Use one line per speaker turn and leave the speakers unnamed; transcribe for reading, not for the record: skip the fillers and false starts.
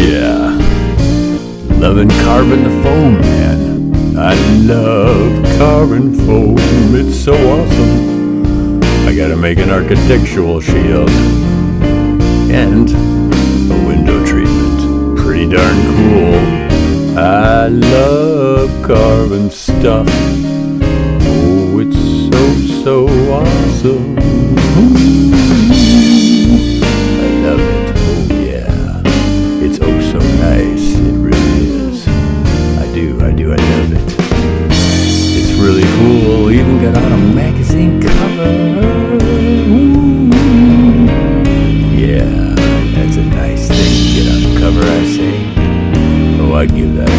Yeah, loving Carvin the foam, man. I love Carvin foam, it's so awesome. I gotta make an architectural shield and a window treatment. Pretty darn cool. I love Carvin stuff. Oh, it's so awesome. I love it. Oh yeah, it's oh so nice. It really is. I love it. It's really cool. Even got on a magazine cover. Yeah, that's a nice thing to get on the cover, I say. Oh, I'd give that